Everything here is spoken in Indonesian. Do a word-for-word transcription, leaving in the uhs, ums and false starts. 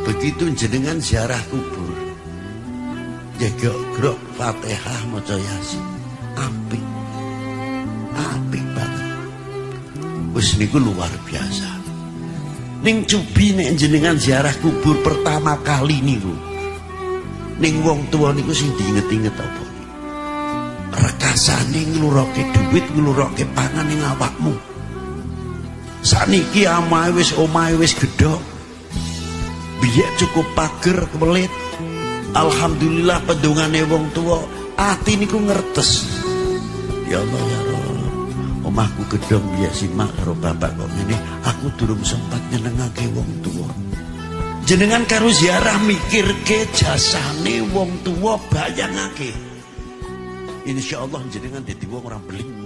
begitu jenengan ziarah kubur jaga grok Fatihah maca Yasin apik apik banget wis niku luar biasa. Ning Cubi nek jenengan ziarah kubur pertama kali niku ning wong tua niku sing diinget-inget apa rekasane ngluroke duit ngluroke pangan ning awakmu. Saniki amahe wis omahe wis gedhok biyen cukup pager kemelit. Alhamdulillah pendungane wong tua ati niku ngertes. Ya Allah ya Rabb, omahku gedhong biyen simak karo bapak kok ngene, aku durung sempat nyenengake wong tua. Jenengan karo ziarah mikirke jasane wong tua bayangake. Insyaallah jenengan dadi wong ora beling.